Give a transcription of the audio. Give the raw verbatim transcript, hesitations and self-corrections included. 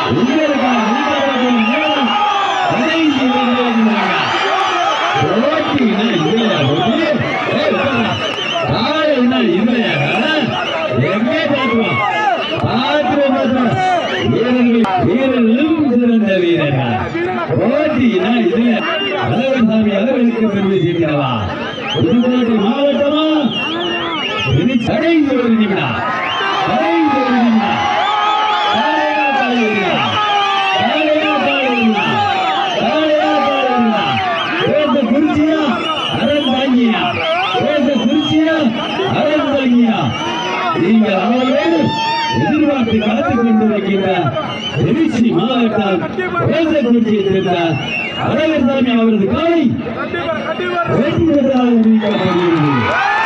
வீரர்களும் சிறந்த வீரர்கள் போட்டினா இதுல அழகர்சாமி அவர்களுக்கு பெருமை சேர்க்கிறவா புதுக்கோட்டை மாவட்டமா இது கடைசி ஒரு நிமிடம் கடைசி ஒரு நிமிடம் குறிச்சியா அரண் தாங்கியா குறிச்சியா அரண் தாங்கியா நீங்கள் அவர்களோடு எதிர்பார்த்து காத்துக் கொண்டிருக்கின்ற திருச்சி மாவட்டம் பேசக்குறிச்சியை சேர்ந்த அழகர்சாமி அவரது காலை வெற்றி பெற்றால்